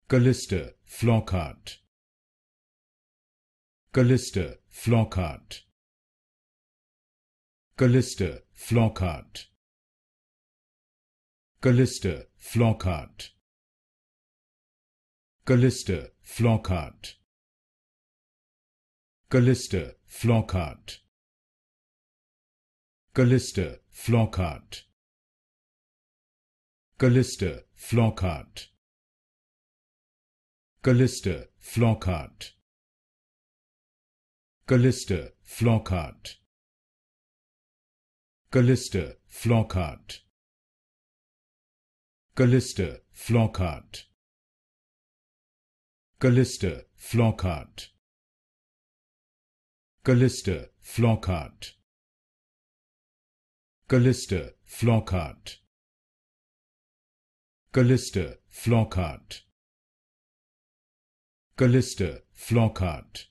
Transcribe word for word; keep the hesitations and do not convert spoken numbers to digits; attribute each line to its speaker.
Speaker 1: Calista Flockhart. Calista Flockhart. Calista Flockhart. Calista Flockhart. Calista Flockhart. Calista Flockhart. Calista Flockhart. Calista Flockhart. Calista Flockhart. Calista Flockhart. Calista Flockhart. Calista Flockhart. Calista Flockhart. Calista Flockhart. Calista Flockhart. Calista Flockhart. Calista Flockhart.